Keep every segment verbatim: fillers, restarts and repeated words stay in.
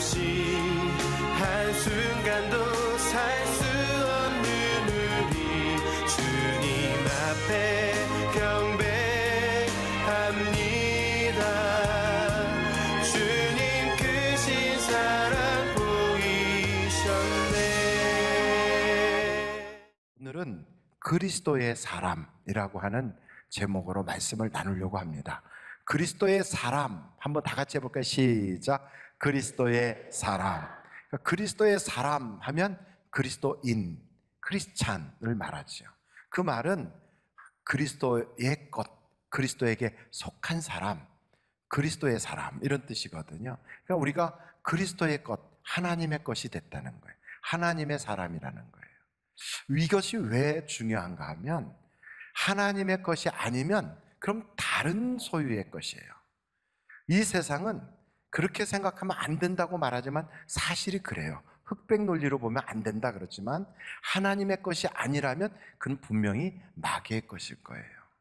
한순간도 살 수 없는 우리 주님 앞에 경배합니다. 주님 크신 사랑 보이셨네. 오늘은 그리스도의 사람이라고 하는 제목으로 말씀을 나누려고 합니다. 그리스도의 사람, 한번 다 같이 해볼까요? 시작. 그리스도의 사람. 그리스도의 사람 하면 그리스도인, 크리스찬을 말하죠. 그 말은 그리스도의 것, 그리스도에게 속한 사람, 그리스도의 사람 이런 뜻이거든요. 그러니까 우리가 그리스도의 것, 하나님의 것이 됐다는 거예요. 하나님의 사람이라는 거예요. 이것이 왜 중요한가 하면 하나님의 것이 아니면 그럼 다른 소유의 것이에요. 이 세상은 그렇게 생각하면 안 된다고 말하지만 사실이 그래요. 흑백 논리로 보면 안 된다 그렇지만 하나님의 것이 아니라면 그건 분명히 마귀의 것일 거예요.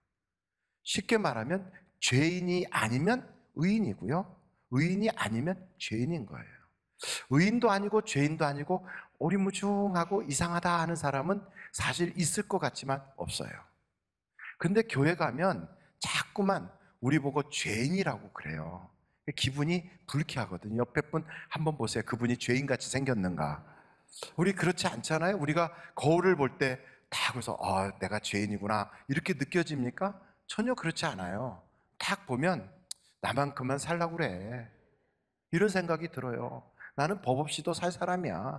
쉽게 말하면 죄인이 아니면 의인이고요, 의인이 아니면 죄인인 거예요. 의인도 아니고 죄인도 아니고 오리무중하고 이상하다 하는 사람은 사실 있을 것 같지만 없어요. 근데 교회 가면 자꾸만 우리 보고 죄인이라고 그래요. 기분이 불쾌하거든요. 옆에 분 한번 보세요. 그분이 죄인같이 생겼는가? 우리 그렇지 않잖아요. 우리가 거울을 볼 때 딱 그래서 아, 내가 죄인이구나 이렇게 느껴집니까? 전혀 그렇지 않아요. 딱 보면 나만큼만 살라고 그래 이런 생각이 들어요. 나는 법 없이도 살 사람이야.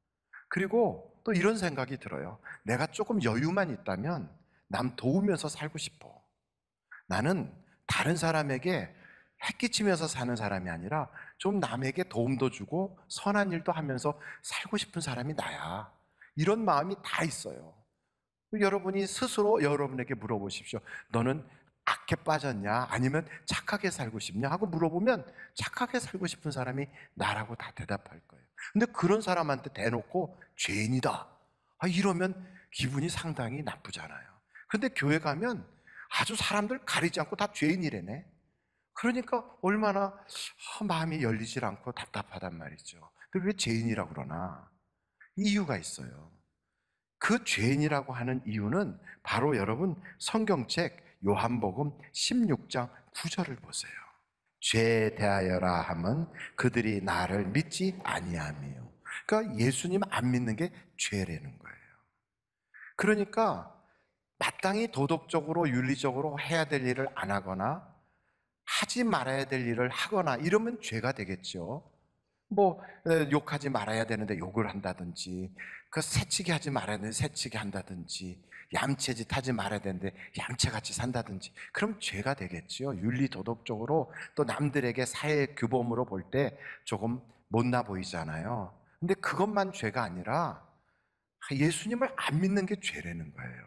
그리고 또 이런 생각이 들어요. 내가 조금 여유만 있다면 남 도우면서 살고 싶어. 나는 다른 사람에게 해끼치면서 사는 사람이 아니라 좀 남에게 도움도 주고 선한 일도 하면서 살고 싶은 사람이 나야. 이런 마음이 다 있어요. 여러분이 스스로 여러분에게 물어보십시오. 너는 악해 빠졌냐? 아니면 착하게 살고 싶냐? 하고 물어보면 착하게 살고 싶은 사람이 나라고 다 대답할 거예요. 근데 그런 사람한테 대놓고 죄인이다, 아, 이러면 기분이 상당히 나쁘잖아요. 근데 교회 가면 아주 사람들 가리지 않고 다 죄인이래네. 그러니까 얼마나 아, 마음이 열리질 않고 답답하단 말이죠. 근데 왜 죄인이라고 그러나? 이유가 있어요. 그 죄인이라고 하는 이유는 바로 여러분 성경책 요한복음 십육 장 구 절을 보세요. 죄에 대하여라 함은 그들이 나를 믿지 아니함이요. 그러니까 예수님 안 믿는 게 죄라는 거예요. 그러니까 마땅히 도덕적으로 윤리적으로 해야 될 일을 안 하거나 하지 말아야 될 일을 하거나 이러면 죄가 되겠죠. 뭐 욕하지 말아야 되는데 욕을 한다든지, 그 새치기 하지 말아야 되는데 새치기 한다든지, 얌체짓 하지 말아야 되는데 얌체같이 산다든지, 그럼 죄가 되겠죠. 윤리 도덕적으로 또 남들에게 사회 규범으로 볼 때 조금 못나 보이잖아요. 근데 그것만 죄가 아니라 예수님을 안 믿는 게 죄라는 거예요.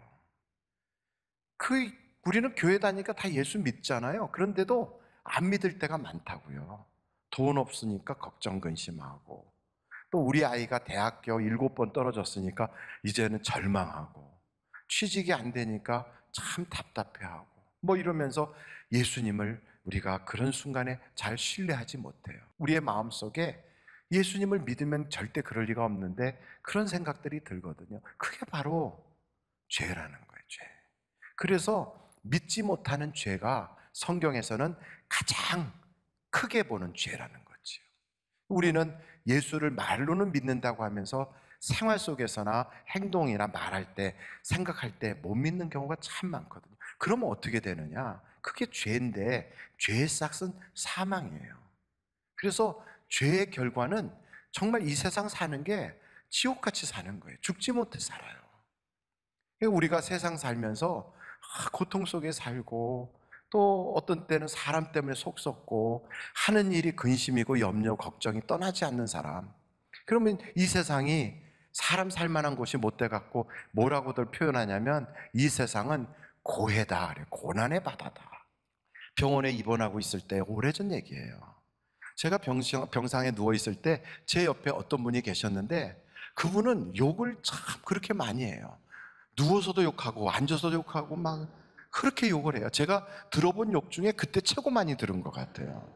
그 우리는 교회 다니니까 다 예수 믿잖아요. 그런데도 안 믿을 때가 많다고요. 돈 없으니까 걱정 근심하고, 또 우리 아이가 대학교 일곱 번 떨어졌으니까 이제는 절망하고, 취직이 안 되니까 참 답답해하고, 뭐 이러면서 예수님을 우리가 그런 순간에 잘 신뢰하지 못해요. 우리의 마음속에 예수님을 믿으면 절대 그럴 리가 없는데 그런 생각들이 들거든요. 그게 바로 죄라는 거예요, 죄. 그래서 믿지 못하는 죄가 성경에서는 가장 크게 보는 죄라는 거죠. 우리는 예수를 말로는 믿는다고 하면서 생활 속에서나 행동이나 말할 때, 생각할 때 못 믿는 경우가 참 많거든요. 그러면 어떻게 되느냐? 그게 죄인데 죄의 싹은 사망이에요. 그래서 죄의 결과는 정말 이 세상 사는 게 지옥같이 사는 거예요. 죽지 못해 살아요. 우리가 세상 살면서 고통 속에 살고, 또 어떤 때는 사람 때문에 속 썩고, 하는 일이 근심이고 염려, 걱정이 떠나지 않는 사람, 그러면 이 세상이 사람 살만한 곳이 못 돼갖고 뭐라고들 표현하냐면 이 세상은 고해다, 고난의 바다다. 병원에 입원하고 있을 때, 오래전 얘기예요. 제가 병상, 병상에 누워있을 때 제 옆에 어떤 분이 계셨는데 그분은 욕을 참 그렇게 많이 해요. 누워서도 욕하고 앉아서도 욕하고 막 그렇게 욕을 해요. 제가 들어본 욕 중에 그때 최고 많이 들은 것 같아요.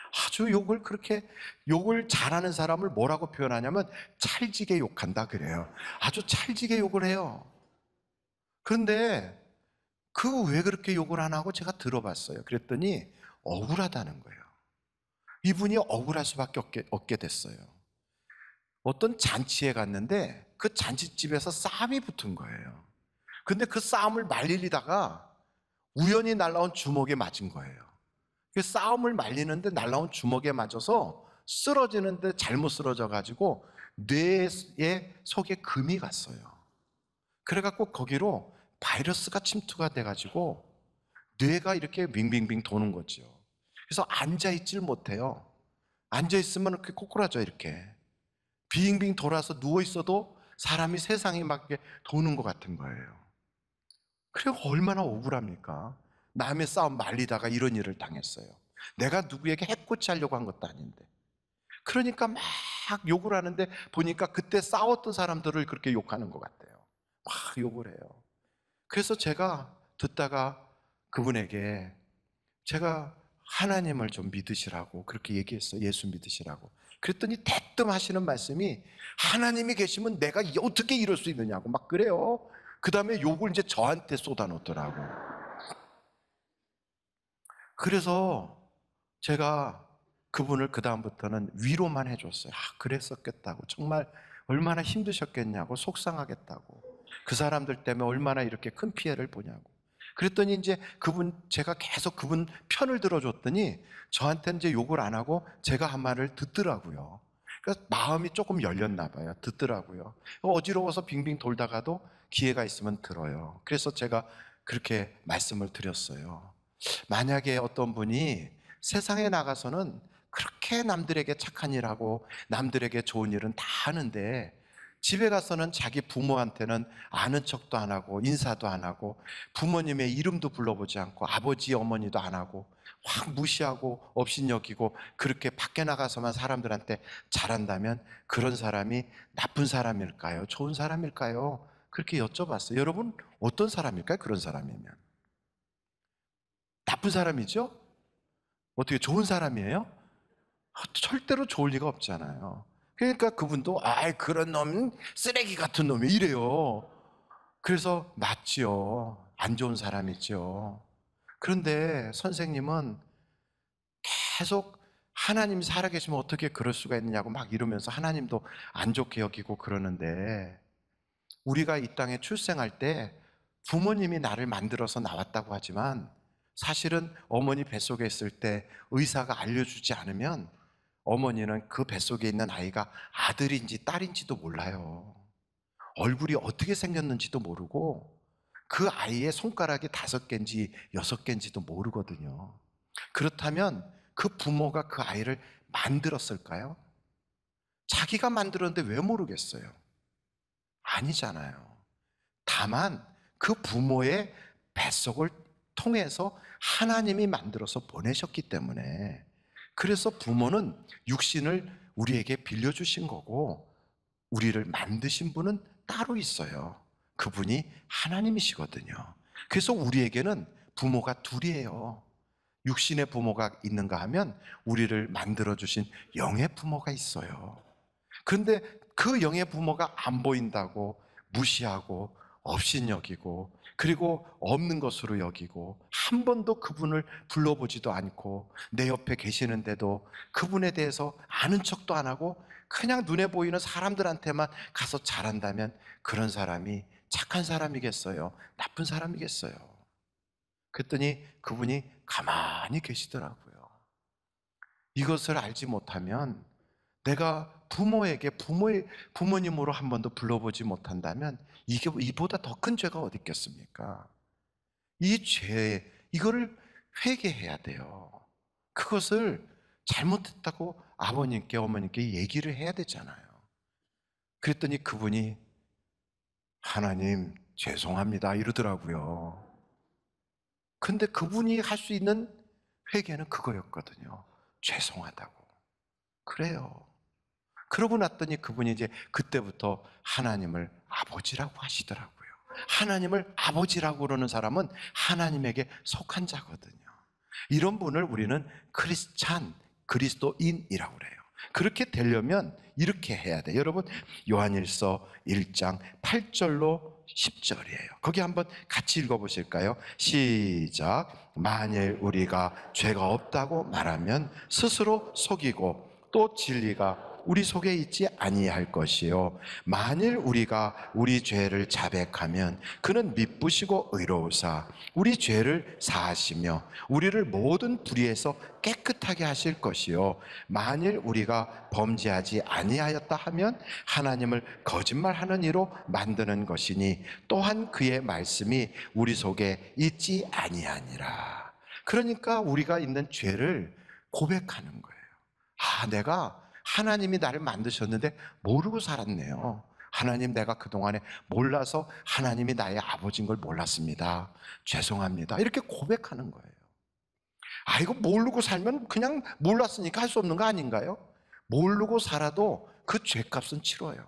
아주 욕을 그렇게 욕을 잘하는 사람을 뭐라고 표현하냐면 찰지게 욕한다 그래요. 아주 찰지게 욕을 해요. 그런데 그 왜 그렇게 욕을 안 하고 제가 들어봤어요. 그랬더니 억울하다는 거예요. 이분이 억울할 수밖에 없게, 없게 됐어요. 어떤 잔치에 갔는데 그 잔치집에서 싸움이 붙은 거예요. 근데 그 싸움을 말리다가 우연히 날라온 주먹에 맞은 거예요. 그 싸움을 말리는데 날라온 주먹에 맞아서 쓰러지는데 잘못 쓰러져 가지고 뇌에 속에 금이 갔어요. 그래갖고 거기로 바이러스가 침투가 돼가지고 뇌가 이렇게 빙빙빙 도는 거죠. 그래서 앉아있질 못해요. 앉아있으면 이렇게 꼬꾸라져 이렇게 빙빙 돌아서 누워있어도 사람이 세상이 막 이렇게 도는 것 같은 거예요. 그리고 얼마나 억울합니까? 남의 싸움 말리다가 이런 일을 당했어요. 내가 누구에게 해코지 하려고 한 것도 아닌데. 그러니까 막 욕을 하는데 보니까 그때 싸웠던 사람들을 그렇게 욕하는 것 같아요. 막 욕을 해요. 그래서 제가 듣다가 그분에게 제가 하나님을 좀 믿으시라고 그렇게 얘기했어요. 예수 믿으시라고. 그랬더니 대뜸 하시는 말씀이 하나님이 계시면 내가 어떻게 이럴 수 있느냐고 막 그래요. 그 다음에 욕을 이제 저한테 쏟아놓더라고. 그래서 제가 그분을 그 다음부터는 위로만 해줬어요. 아, 그랬었겠다고. 정말 얼마나 힘드셨겠냐고, 속상하겠다고. 그 사람들 때문에 얼마나 이렇게 큰 피해를 보냐고. 그랬더니 이제 그분, 제가 계속 그분 편을 들어줬더니 저한테는 이제 욕을 안 하고 제가 한 말을 듣더라고요. 그래서 마음이 조금 열렸나 봐요. 듣더라고요. 어지러워서 빙빙 돌다가도 기회가 있으면 들어요. 그래서 제가 그렇게 말씀을 드렸어요. 만약에 어떤 분이 세상에 나가서는 그렇게 남들에게 착한 일하고 남들에게 좋은 일은 다 하는데 집에 가서는 자기 부모한테는 아는 척도 안 하고 인사도 안 하고 부모님의 이름도 불러보지 않고 아버지 어머니도 안 하고 확 무시하고 업신여기고 그렇게 밖에 나가서만 사람들한테 잘한다면 그런 사람이 나쁜 사람일까요? 좋은 사람일까요? 그렇게 여쭤봤어요. 여러분 어떤 사람일까요? 그런 사람이면 나쁜 사람이죠? 어떻게 좋은 사람이에요? 절대로 좋을 리가 없잖아요. 그러니까 그분도 아 그런 놈은 쓰레기 같은 놈이 이래요. 그래서 맞지요. 안 좋은 사람이죠. 그런데 선생님은 계속 하나님이 살아계시면 어떻게 그럴 수가 있느냐고 막 이러면서 하나님도 안 좋게 여기고 그러는데 우리가 이 땅에 출생할 때 부모님이 나를 만들어서 나왔다고 하지만 사실은 어머니 뱃속에 있을 때 의사가 알려주지 않으면 어머니는 그 뱃속에 있는 아이가 아들인지 딸인지도 몰라요. 얼굴이 어떻게 생겼는지도 모르고 그 아이의 손가락이 다섯 개인지 여섯 개인지도 모르거든요. 그렇다면 그 부모가 그 아이를 만들었을까요? 자기가 만들었는데 왜 모르겠어요? 아니잖아요. 다만 그 부모의 뱃속을 통해서 하나님이 만들어서 보내셨기 때문에 그래서 부모는 육신을 우리에게 빌려주신 거고 우리를 만드신 분은 따로 있어요. 그분이 하나님이시거든요. 그래서 우리에게는 부모가 둘이에요. 육신의 부모가 있는가 하면 우리를 만들어주신 영의 부모가 있어요. 그런데 그 영의 부모가 안 보인다고 무시하고 업신여기고 그리고 없는 것으로 여기고 한 번도 그분을 불러보지도 않고 내 옆에 계시는데도 그분에 대해서 아는 척도 안 하고 그냥 눈에 보이는 사람들한테만 가서 잘한다면 그런 사람이 착한 사람이겠어요? 나쁜 사람이겠어요? 그랬더니 그분이 가만히 계시더라고요. 이것을 알지 못하면 내가 부모에게 부모의 부모님으로 한 번도 불러보지 못한다면 이게 이보다 더 큰 죄가 어디 있겠습니까? 이 죄 이거를 회개해야 돼요. 그것을 잘못했다고 아버님께 어머님께 얘기를 해야 되잖아요. 그랬더니 그분이 하나님 죄송합니다 이러더라고요. 근데 그분이 할 수 있는 회개는 그거였거든요. 죄송하다고. 그래요. 그러고 났더니 그분이 이제 그때부터 하나님을 아버지라고 하시더라고요. 하나님을 아버지라고 그러는 사람은 하나님에게 속한 자거든요. 이런 분을 우리는 크리스찬, 그리스도인이라고 그래요. 그렇게 되려면 이렇게 해야 돼. 여러분, 요한일서 일 장 팔 절로 십 절이에요. 거기 한번 같이 읽어보실까요? 시작. 만일 우리가 죄가 없다고 말하면 스스로 속이고 또 진리가 우리 속에 있지 아니할 것이요 만일 우리가 우리 죄를 자백하면 그는 미쁘시고 의로우사 우리 죄를 사하시며 우리를 모든 불의에서 깨끗하게 하실 것이요 만일 우리가 범죄하지 아니하였다 하면 하나님을 거짓말하는 이로 만드는 것이니 또한 그의 말씀이 우리 속에 있지 아니하니라. 그러니까 우리가 있는 죄를 고백하는 거예요. 아, 내가 하나님이 나를 만드셨는데 모르고 살았네요. 하나님, 내가 그동안에 몰라서 하나님이 나의 아버지인 걸 몰랐습니다. 죄송합니다. 이렇게 고백하는 거예요. 아, 이거 모르고 살면 그냥 몰랐으니까 할 수 없는 거 아닌가요? 모르고 살아도 그 죄값은 치러요.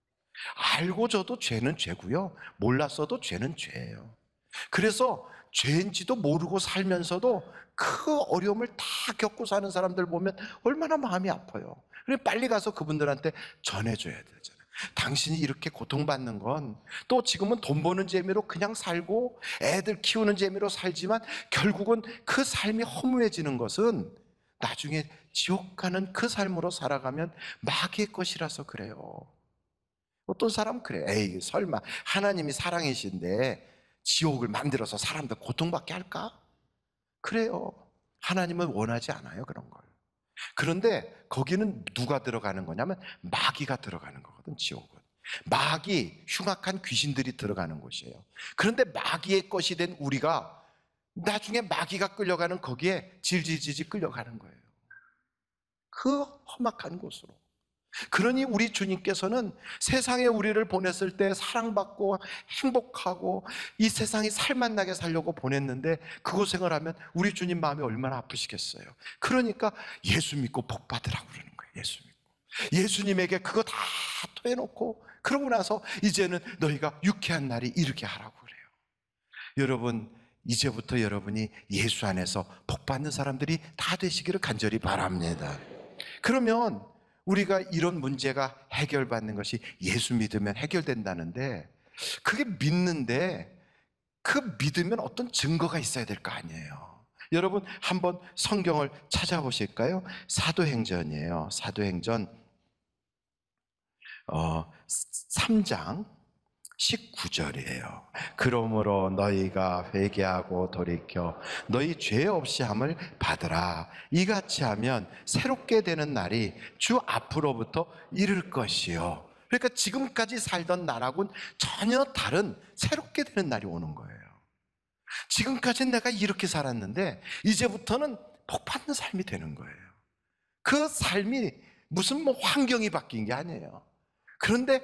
알고 져도 죄는 죄고요, 몰랐어도 죄는 죄예요. 그래서 죄인지도 모르고 살면서도 그 어려움을 다 겪고 사는 사람들 보면 얼마나 마음이 아파요. 그래, 빨리 가서 그분들한테 전해줘야 되잖아요. 당신이 이렇게 고통받는 건 또 지금은 돈 버는 재미로 그냥 살고 애들 키우는 재미로 살지만 결국은 그 삶이 허무해지는 것은 나중에 지옥 가는 그 삶으로 살아가면 마귀의 것이라서 그래요. 어떤 사람은 그래. 에이, 설마 하나님이 사랑이신데 지옥을 만들어서 사람들 고통받게 할까? 그래요. 하나님은 원하지 않아요, 그런 걸. 그런데 거기는 누가 들어가는 거냐면 마귀가 들어가는 거거든, 지옥은. 마귀, 흉악한 귀신들이 들어가는 곳이에요. 그런데 마귀의 것이 된 우리가 나중에 마귀가 끌려가는 거기에 질질질질 끌려가는 거예요. 그 험악한 곳으로. 그러니 우리 주님께서는 세상에 우리를 보냈을 때 사랑받고 행복하고 이 세상이 살맛나게 살려고 보냈는데 그 고생을 하면 우리 주님 마음이 얼마나 아프시겠어요. 그러니까 예수 믿고 복 받으라고 그러는 거예요. 예수 믿고 예수님에게 그거 다 토해놓고 그러고 나서 이제는 너희가 유쾌한 날이 이르게 하라고 그래요. 여러분, 이제부터 여러분이 예수 안에서 복 받는 사람들이 다 되시기를 간절히 바랍니다. 그러면 우리가 이런 문제가 해결받는 것이 예수 믿으면 해결된다는데, 그게 믿는데 그 믿으면 어떤 증거가 있어야 될 거 아니에요. 여러분, 한번 성경을 찾아보실까요? 사도행전이에요. 사도행전 어, 삼 장 십구 절이에요. 그러므로 너희가 회개하고 돌이켜 너희 죄 없이 함을 받으라. 이같이 하면 새롭게 되는 날이 주 앞으로부터 이를 것이요. 그러니까 지금까지 살던 날하고는 전혀 다른 새롭게 되는 날이 오는 거예요. 지금까지는 내가 이렇게 살았는데 이제부터는 복받는 삶이 되는 거예요. 그 삶이 무슨 뭐 환경이 바뀐 게 아니에요. 그런데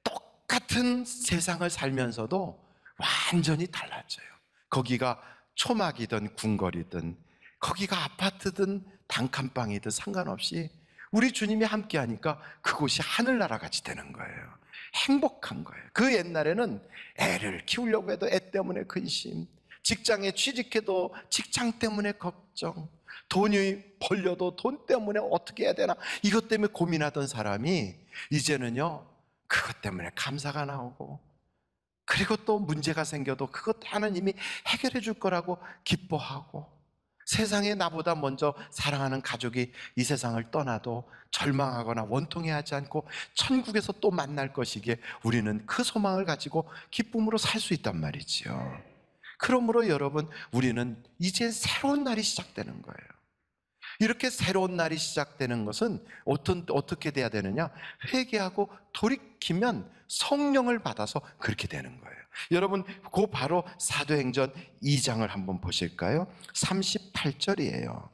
똑같은 세상을 살면서도 완전히 달라져요. 거기가 초막이든 궁궐이든 거기가 아파트든 단칸방이든 상관없이 우리 주님이 함께 하니까 그곳이 하늘나라 같이 되는 거예요. 행복한 거예요. 그 옛날에는 애를 키우려고 해도 애 때문에 근심, 직장에 취직해도 직장 때문에 걱정, 돈이 벌려도 돈 때문에 어떻게 해야 되나 이것 때문에 고민하던 사람이 이제는요 그것 때문에 감사가 나오고, 그리고 또 문제가 생겨도 그것 하나님이 해결해 줄 거라고 기뻐하고, 세상에 나보다 먼저 사랑하는 가족이 이 세상을 떠나도 절망하거나 원통해하지 않고 천국에서 또 만날 것이기에 우리는 그 소망을 가지고 기쁨으로 살 수 있단 말이지요. 그러므로 여러분, 우리는 이제 새로운 날이 시작되는 거예요. 이렇게 새로운 날이 시작되는 것은 어떤, 어떻게 돼야 되느냐? 회개하고 돌이키면 성령을 받아서 그렇게 되는 거예요. 여러분, 그 바로 사도행전 이 장을 한번 보실까요? 삼십팔 절이에요.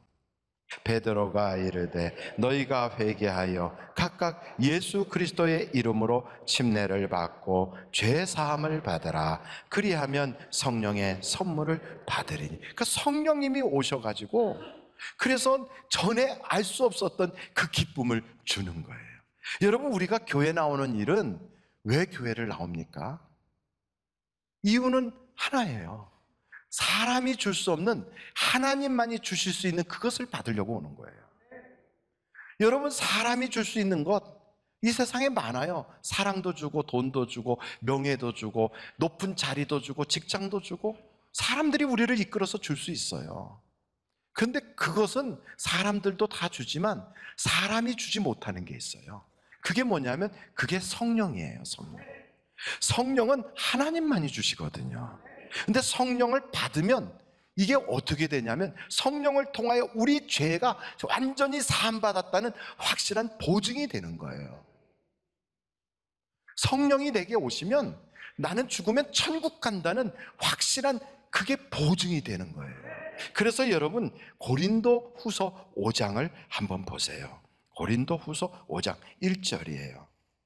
베드로가 이르되 너희가 회개하여 각각 예수 그리스도의 이름으로 침례를 받고 죄 사함을 받으라. 그리하면 성령의 선물을 받으리니. 그러니까 성령님이 오셔가지고 그래서 전에 알 수 없었던 그 기쁨을 주는 거예요. 여러분, 우리가 교회 나오는 일은 왜 교회를 나옵니까? 이유는 하나예요. 사람이 줄 수 없는 하나님만이 주실 수 있는 그것을 받으려고 오는 거예요. 여러분, 사람이 줄 수 있는 것 이 세상에 많아요. 사랑도 주고 돈도 주고 명예도 주고 높은 자리도 주고 직장도 주고 사람들이 우리를 이끌어서 줄 수 있어요. 그런데 그것은 사람들도 다 주지만 사람이 주지 못하는 게 있어요. 그게 뭐냐면 그게 성령이에요. 성령. 성령은 하나님만이 주시거든요. 근데 성령을 받으면 이게 어떻게 되냐면 성령을 통하여 우리 죄가 완전히 사함받았다는 확실한 보증이 되는 거예요. 성령이 내게 오시면 나는 죽으면 천국 간다는 확실한 그게 보증이 되는 거예요. 그래서 여러분, 고린도 후서 오 장을 한번 보세요. 고린도 후서 오 장 일 절이에요.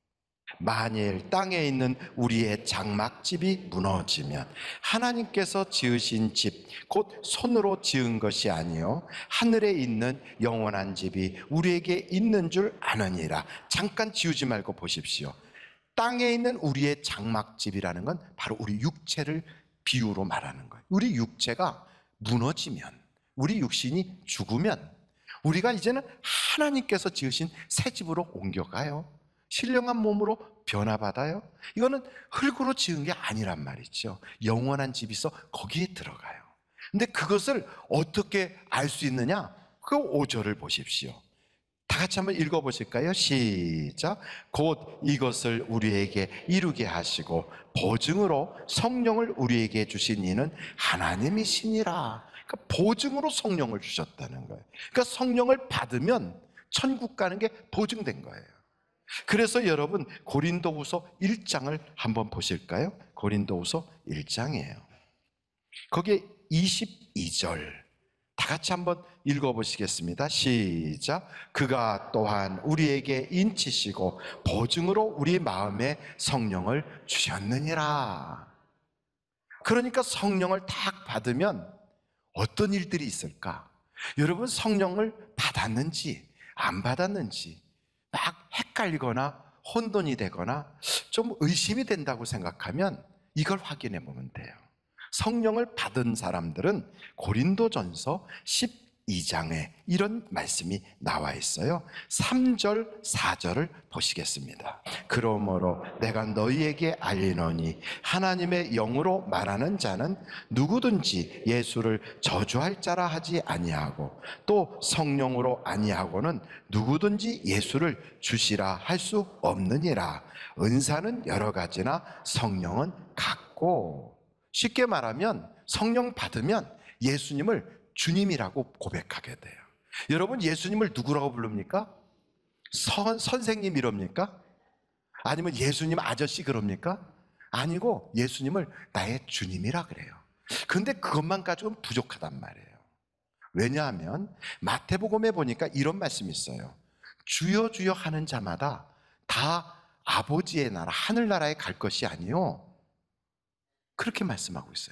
만일 땅에 있는 우리의 장막집이 무너지면 하나님께서 지으신 집 곧 손으로 지은 것이 아니요 하늘에 있는 영원한 집이 우리에게 있는 줄 아느니라. 잠깐 지우지 말고 보십시오. 땅에 있는 우리의 장막집이라는 건 바로 우리 육체를 비유로 말하는 거예요. 우리 육체가 무너지면, 우리 육신이 죽으면 우리가 이제는 하나님께서 지으신 새 집으로 옮겨가요. 신령한 몸으로 변화받아요. 이거는 흙으로 지은 게 아니란 말이죠. 영원한 집이 있어 거기에 들어가요. 근데 그것을 어떻게 알 수 있느냐? 그 오 절을 보십시오. 다 같이 한번 읽어보실까요? 시작. 곧 이것을 우리에게 이루게 하시고 보증으로 성령을 우리에게 주신 이는 하나님이시니라. 그러니까 보증으로 성령을 주셨다는 거예요. 그러니까 성령을 받으면 천국 가는 게 보증된 거예요. 그래서 여러분, 고린도후서 일 장을 한번 보실까요? 고린도후서 일 장이에요. 거기에 이십이 절 다 같이 한번 읽어보시겠습니다. 시작. 그가 또한 우리에게 인치시고 보증으로 우리 마음에 성령을 주셨느니라. 그러니까 성령을 딱 받으면 어떤 일들이 있을까? 여러분, 성령을 받았는지 안 받았는지 막 헷갈리거나 혼돈이 되거나 좀 의심이 된다고 생각하면 이걸 확인해 보면 돼요. 성령을 받은 사람들은 고린도전서 십이 장에 이런 말씀이 나와 있어요. 삼 절, 사 절을 보시겠습니다. 그러므로 내가 너희에게 알리노니 하나님의 영으로 말하는 자는 누구든지 예수를 저주할 자라 하지 아니하고 또 성령으로 아니하고는 누구든지 예수를 주시라 할 수 없느니라. 은사는 여러 가지나 성령은 같고. 쉽게 말하면 성령 받으면 예수님을 주님이라고 고백하게 돼요. 여러분, 예수님을 누구라고 부릅니까? 선, 선생님 이럽니까? 아니면 예수님 아저씨 그럽니까? 아니고 예수님을 나의 주님이라 그래요. 근데 그것만 가지고는 부족하단 말이에요. 왜냐하면 마태복음에 보니까 이런 말씀이 있어요. 주여 주여 하는 자마다 다 아버지의 나라, 하늘나라에 갈 것이 아니요, 그렇게 말씀하고 있어요.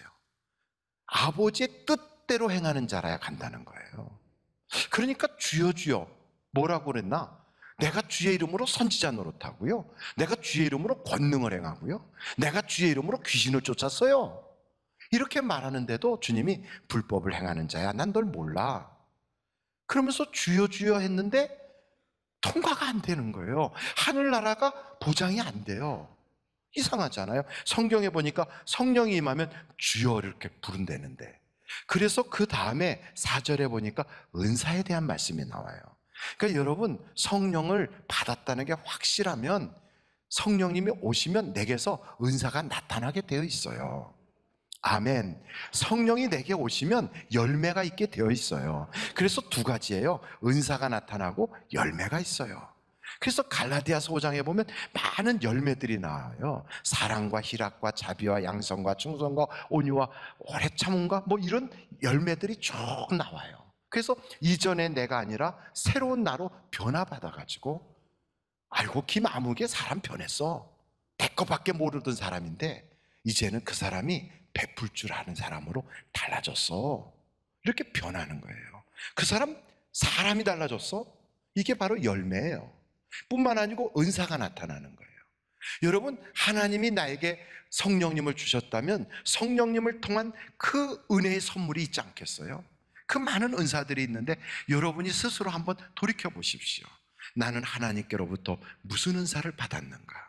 아버지의 뜻대로 행하는 자라야 간다는 거예요. 그러니까 주여 주여 뭐라고 그랬나? 내가 주의 이름으로 선지자 노릇하고요, 내가 주의 이름으로 권능을 행하고요, 내가 주의 이름으로 귀신을 쫓았어요, 이렇게 말하는데도 주님이 불법을 행하는 자야, 난 널 몰라, 그러면서 주여 주여 했는데 통과가 안 되는 거예요. 하늘나라가 보장이 안 돼요. 이상하잖아요. 성경에 보니까 성령이 임하면 주여 이렇게 부른다는데, 그래서 그 다음에 사 절에 보니까 은사에 대한 말씀이 나와요. 그러니까 여러분, 성령을 받았다는 게 확실하면 성령님이 오시면 내게서 은사가 나타나게 되어 있어요. 아멘. 성령이 내게 오시면 열매가 있게 되어 있어요. 그래서 두 가지예요. 은사가 나타나고 열매가 있어요. 그래서 갈라디아서 오 장에 보면 많은 열매들이 나와요. 사랑과 희락과 자비와 양성과 충성과 온유와 오래 참음과 뭐 이런 열매들이 쭉 나와요. 그래서 이전의 내가 아니라 새로운 나로 변화받아가지고, 아이고 김아무개 사람 변했어, 내 것밖에 모르던 사람인데 이제는 그 사람이 베풀 줄 아는 사람으로 달라졌어, 이렇게 변하는 거예요. 그 사람 사람이 달라졌어. 이게 바로 열매예요. 뿐만 아니고 은사가 나타나는 거예요. 여러분, 하나님이 나에게 성령님을 주셨다면 성령님을 통한 그 은혜의 선물이 있지 않겠어요? 그 많은 은사들이 있는데 여러분이 스스로 한번 돌이켜 보십시오. 나는 하나님께로부터 무슨 은사를 받았는가?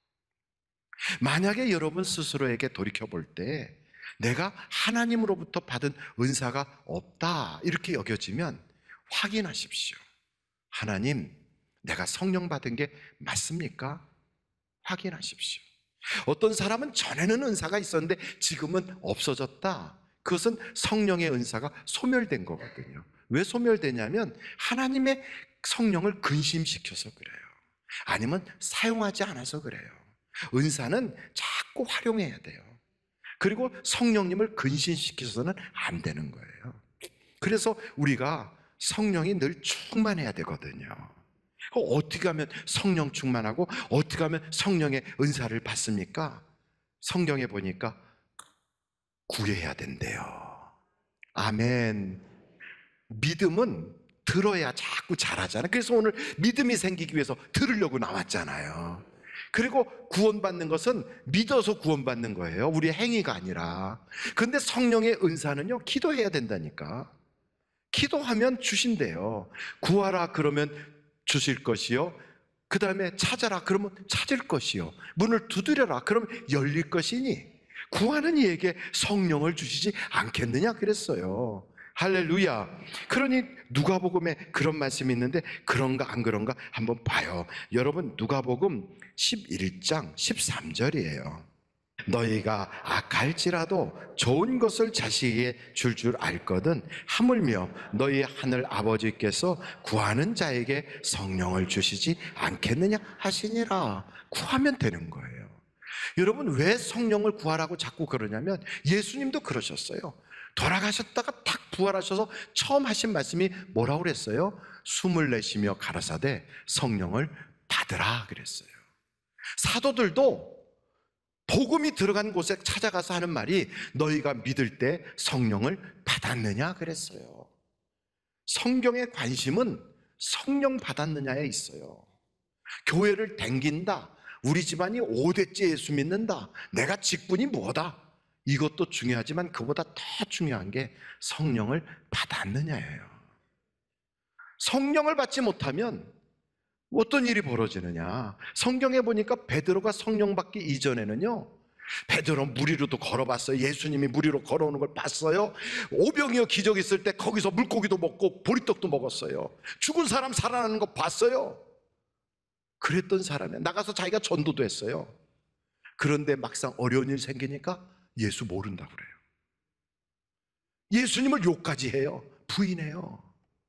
만약에 여러분 스스로에게 돌이켜볼 때 내가 하나님으로부터 받은 은사가 없다 이렇게 여겨지면 확인하십시오. 하나님, 내가 성령 받은 게 맞습니까? 확인하십시오. 어떤 사람은 전에는 은사가 있었는데 지금은 없어졌다. 그것은 성령의 은사가 소멸된 거거든요. 왜 소멸되냐면 하나님의 성령을 근심시켜서 그래요. 아니면 사용하지 않아서 그래요. 은사는 자꾸 활용해야 돼요. 그리고 성령님을 근심시켜서는 안 되는 거예요. 그래서 우리가 성령이 늘 충만해야 되거든요. 어떻게 하면 성령 충만하고 어떻게 하면 성령의 은사를 받습니까? 성경에 보니까 구해야 된대요. 아멘. 믿음은 들어야 자꾸 잘하잖아요. 그래서 오늘 믿음이 생기기 위해서 들으려고 나왔잖아요. 그리고 구원받는 것은 믿어서 구원받는 거예요. 우리의 행위가 아니라. 근데 성령의 은사는요, 기도해야 된다니까. 기도하면 주신대요. 구하라 그러면 주실 것이요, 그 다음에 찾아라 그러면 찾을 것이요, 문을 두드려라 그러면 열릴 것이니 구하는 이에게 성령을 주시지 않겠느냐 그랬어요. 할렐루야. 그러니 누가복음에 그런 말씀이 있는데 그런가 안 그런가 한번 봐요. 여러분, 누가복음 십일 장 십삼 절이에요. 너희가 악할지라도 좋은 것을 자식에게 줄 줄 알거든 하물며 너희 하늘 아버지께서 구하는 자에게 성령을 주시지 않겠느냐 하시니라. 구하면 되는 거예요. 여러분, 왜 성령을 구하라고 자꾸 그러냐면 예수님도 그러셨어요. 돌아가셨다가 탁 부활하셔서 처음 하신 말씀이 뭐라고 그랬어요? 숨을 내쉬며 가라사대 성령을 받으라 그랬어요. 사도들도 복음이 들어간 곳에 찾아가서 하는 말이 너희가 믿을 때 성령을 받았느냐 그랬어요. 성경의 관심은 성령 받았느냐에 있어요. 교회를 댕긴다, 우리 집안이 오 대째 예수 믿는다, 내가 직분이 뭐다, 이것도 중요하지만 그보다 더 중요한 게 성령을 받았느냐예요. 성령을 받지 못하면 어떤 일이 벌어지느냐. 성경에 보니까 베드로가 성령 받기 이전에는요, 베드로 물 위로도 걸어봤어요. 예수님이 물 위로 걸어오는 걸 봤어요. 오병이어 기적 있을 때 거기서 물고기도 먹고 보리떡도 먹었어요. 죽은 사람 살아나는 거 봤어요. 그랬던 사람이에요. 나가서 자기가 전도도 했어요. 그런데 막상 어려운 일 생기니까 예수 모른다고 그래요. 예수님을 욕까지 해요. 부인해요.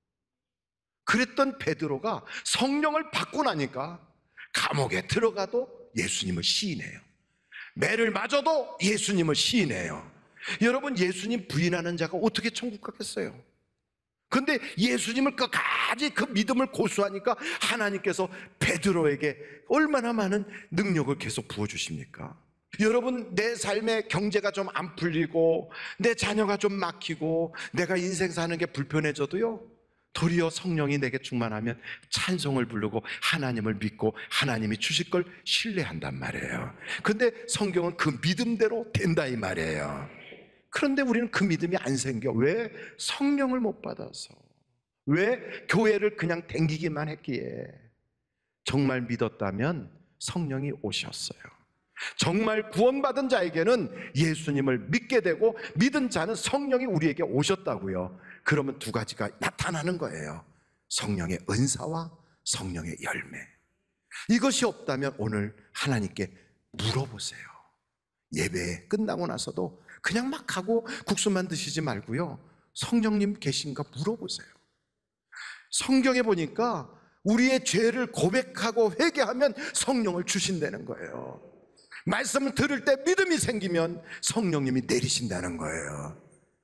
그랬던 베드로가 성령을 받고 나니까 감옥에 들어가도 예수님을 시인해요. 매를 맞아도 예수님을 시인해요. 여러분, 예수님 부인하는 자가 어떻게 천국 가겠어요? 근데 예수님을 끝까지 그 믿음을 고수하니까 하나님께서 베드로에게 얼마나 많은 능력을 계속 부어주십니까? 여러분, 내 삶의 경제가 좀 안 풀리고 내 자녀가 좀 막히고 내가 인생 사는 게 불편해져도요, 도리어 성령이 내게 충만하면 찬송을 부르고 하나님을 믿고 하나님이 주실 걸 신뢰한단 말이에요. 근데 성경은 그 믿음대로 된다 이 말이에요. 그런데 우리는 그 믿음이 안 생겨. 왜? 성령을 못 받아서. 왜? 교회를 그냥 댕기기만 했기에. 정말 믿었다면 성령이 오셨어요. 정말 구원받은 자에게는 예수님을 믿게 되고 믿은 자는 성령이 우리에게 오셨다고요. 그러면 두 가지가 나타나는 거예요. 성령의 은사와 성령의 열매. 이것이 없다면 오늘 하나님께 물어보세요. 예배 끝나고 나서도 그냥 막 하고 국수만 드시지 말고요, 성령님 계신가 물어보세요. 성경에 보니까 우리의 죄를 고백하고 회개하면 성령을 주신다는 거예요. 말씀을 들을 때 믿음이 생기면 성령님이 내리신다는 거예요.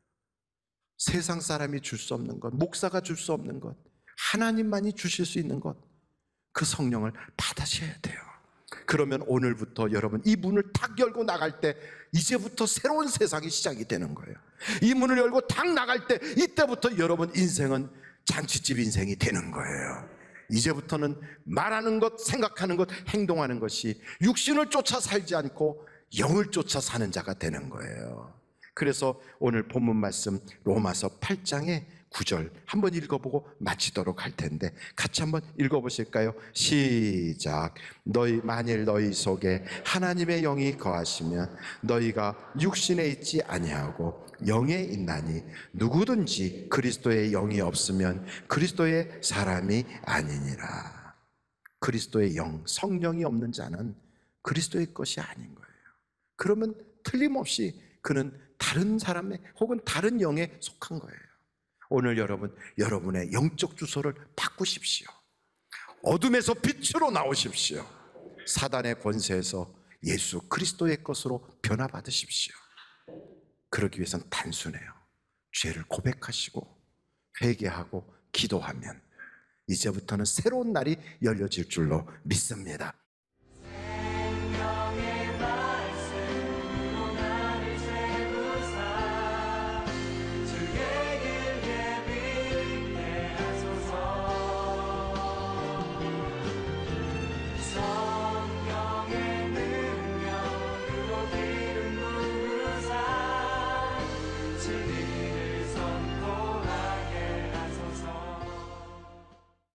세상 사람이 줄 수 없는 것, 목사가 줄 수 없는 것, 하나님만이 주실 수 있는 것, 그 성령을 받으셔야 돼요. 그러면 오늘부터 여러분 이 문을 탁 열고 나갈 때 이제부터 새로운 세상이 시작이 되는 거예요. 이 문을 열고 탁 나갈 때 이때부터 여러분 인생은 잔치집 인생이 되는 거예요. 이제부터는 말하는 것, 생각하는 것, 행동하는 것이 육신을 쫓아 살지 않고 영을 쫓아 사는 자가 되는 거예요. 그래서 오늘 본문 말씀 로마서 팔 장에 구절 한번 읽어보고 마치도록 할 텐데 같이 한번 읽어보실까요? 시작. 너희 만일 너희 속에 하나님의 영이 거하시면 너희가 육신에 있지 아니하고 영에 있나니 누구든지 그리스도의 영이 없으면 그리스도의 사람이 아니니라. 그리스도의 영, 성령이 없는 자는 그리스도의 것이 아닌 거예요. 그러면 틀림없이 그는 다른 사람의 혹은 다른 영에 속한 거예요. 오늘 여러분, 여러분의 영적 주소를 바꾸십시오. 어둠에서 빛으로 나오십시오. 사단의 권세에서 예수 그리스도의 것으로 변화받으십시오. 그러기 위해서는 단순해요. 죄를 고백하시고 회개하고 기도하면 이제부터는 새로운 날이 열려질 줄로 믿습니다.